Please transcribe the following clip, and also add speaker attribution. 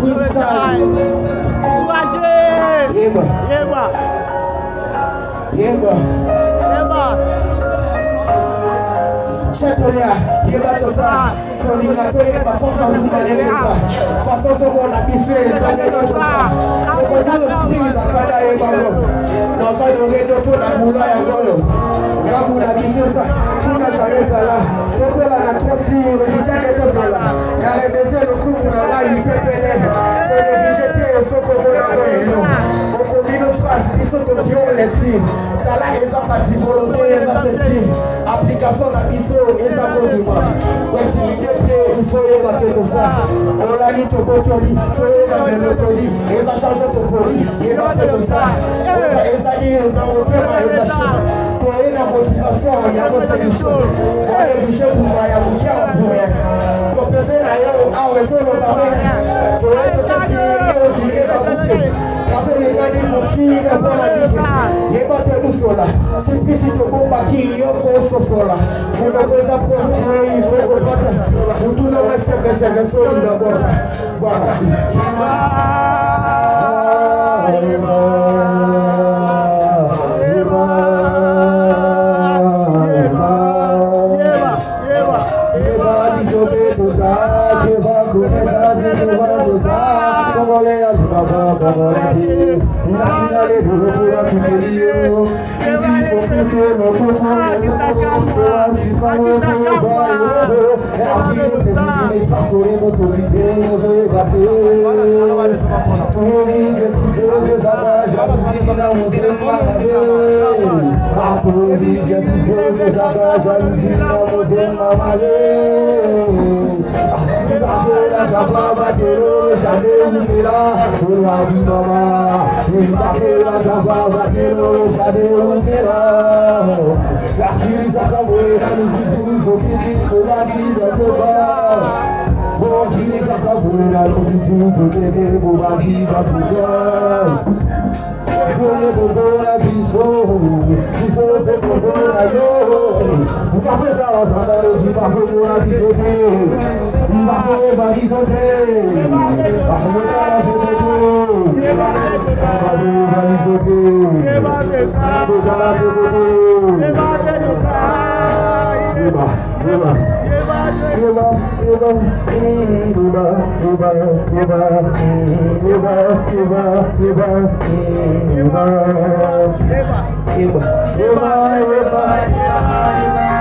Speaker 1: Application à biso et ça pour du mois. Il faut évacuer tout ça. On l'a dit tout pour toi, il faut évacuer le produit. Et ça change ton produit. Évacuer tout ça. Et ça dit dans le cœur, et ça change. Pour la motivation, il y a une solution. On est obligé pour moi, il y a un bouquet en pour rien. Pour penser d'ailleurs, ah ouais, c'est le travail. Pour être sérieux, il est à bouquet. Après les gars, ils m'ont fini de voir la vie. Il n'est pas tout seul là. C'est que si tu combats qui il faut ce soir là. Pour ne pas approcher, il faut combattre. Pour tout le reste, c'est le sol d'abord. Voilà. Eba,